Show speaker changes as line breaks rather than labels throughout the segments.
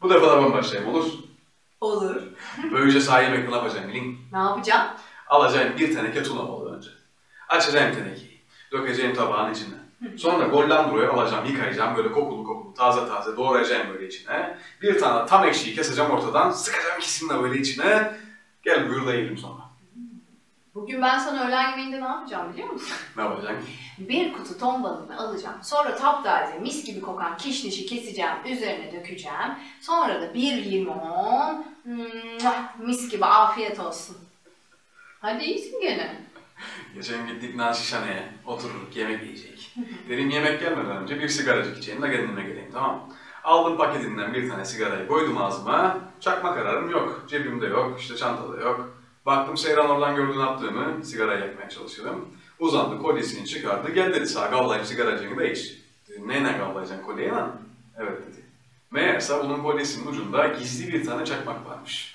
Bu defa da ben başlayayım, olur?
Olur.
Böylece sağ yemekle ne yapacağım bilin?
Ne yapacağım?
Alacağım bir teneke tuna balığı önce. Açacağım tenekeyi. Dökeceğim tabağın içine. Sonra gollandroyu alacağım, yıkayacağım böyle kokulu taze doğrayacağım böyle içine. Bir tane tam ekşiyi keseceğim ortadan, sıkacağım ikisini de böyle içine. Gel buyur da yiyelim sonra.
Bugün ben sana öğlen yemeğinde ne yapacağım biliyor musun?
Ne yapacaksın?
Bir kutu ton balığını alacağım. Sonra taptaze mis gibi kokan kişnişi keseceğim. Üzerine dökeceğim. Sonra da bir limon. Mis gibi afiyet olsun. Hadi iyisin gene.
Geçen gittik Naşişhane'ye, otururduk yemek yiyecek. Dedim yemek gelmeden önce bir sigaracık içeyim de kendime geleyim, tamam mı? Aldım paketinden bir tane sigarayı koydum ağzıma, çakma kararım yok, cebimde yok, işte çantada yok. Baktım Seyran oradan gördü ne yaptığımı, sigarayı yakmaya çalışıyorum. Uzandı, kolyesini çıkardı, gel dedi sağa kavlayayım sigaracığını da iç. Dedim neyle kavlayacaksın kolyeyi lan? Evet dedi. Meğerse onun kolyesinin ucunda gizli bir tane çakmak varmış.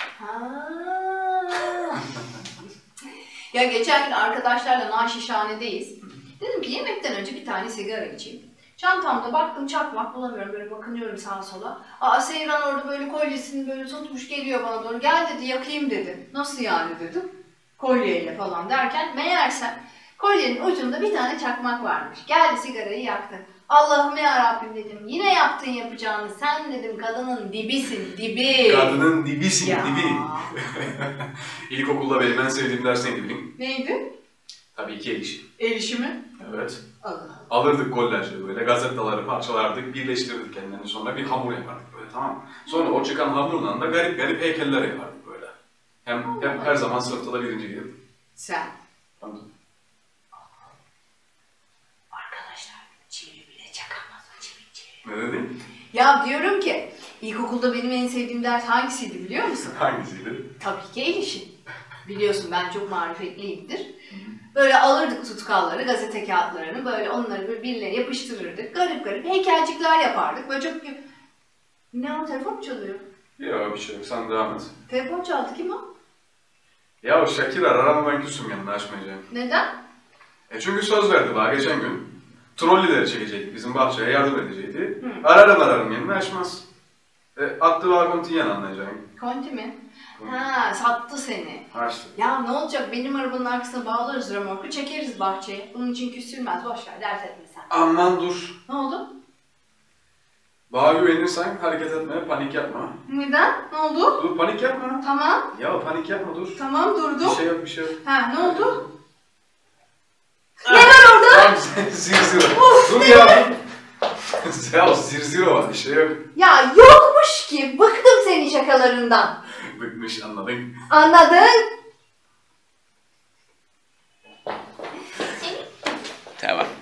Ya geçen gün arkadaşlarla Naşişhane'deyiz. Dedim ki yemekten önce bir tane sigara içeyim. Çantamda baktım çakmak bulamıyorum, böyle bakınıyorum sağa sola. Aa Seyran orada böyle kolyesini böyle tutmuş geliyor bana doğru. Gel dedi yakayım dedi. Nasıl yani dedim. Kolyeyle falan derken meğerse kolyenin ucunda bir tane çakmak varmış. Geldi sigarayı yaktı. Allah'ım ya Rabbim dedim. Yine yaptın yapacağını. Sen dedim kadının dibisin, dibi.
Kadının dibisin,
ya.
dibi. İlkokulda benim en sevdiğim ders neydi bilin?
Neydi?
Tabii ki el işi.
El işi mi?
Evet.
Allah.
Alırdık kolajı böyle, gazetaları parçalardık, birleştirdik kendilerini, sonra bir hamur yapardık böyle, tamam mı? Sonra o çıkan hamurla da garip garip heykeller yapardık böyle. Hem her zaman sınıfta da birinci gelirdik.
Sen.
Tamam.
Arkadaşlar çivi bile çakamaz o çivi.
Ne dedin?
Ya diyorum ki ilkokulda benim en sevdiğim ders hangisiydi biliyor musun?
Hangisiydi?
Tabii ki el işi. Biliyorsun ben çok marifetliyimdir. Böyle alırdık tutkalları, gazete kağıtlarını, böyle onları birbirine yapıştırırdık. Garip garip heykelcikler yapardık. Böyle çok... Ne o? Telefon mu çalıyor?
Yok bir şey yok, sen devam et.
Telefon çaldı, kim o?
Ya o Şakir arar ama ben küsüm yanına açmayacağım.
Neden?
Çünkü söz verdi bana geçen gün. Trollileri çekecekti, bizim bahçeye yardım edecekti. Ararım yanına açmaz. Attığı var kontiyen anlayacağım.
Konti mi? Ha, sattı seni.
Açtı.
Ya ne olacak? Benim arabanın arkasına bağlarız römorku, çekeriz bahçeye. Bunun için küsülmez, boşver, dert etme sen.
Aman dur.
Ne oldu?
Bana güvenirsen hareket etme, panik yapma.
Neden? Ne oldu?
Dur panik yapma.
Tamam.
Ya panik yapma dur.
Tamam durdum.
Bir şey yok.
Ha ne oldu? Ne var orada?
Tamam zirziro. Dur ya. Ya zirziro var bir şey yok.
Ya yokmuş ki. Bıktım senin şakalarından.
Bıkmış anladın.
Anladın?
Tamam.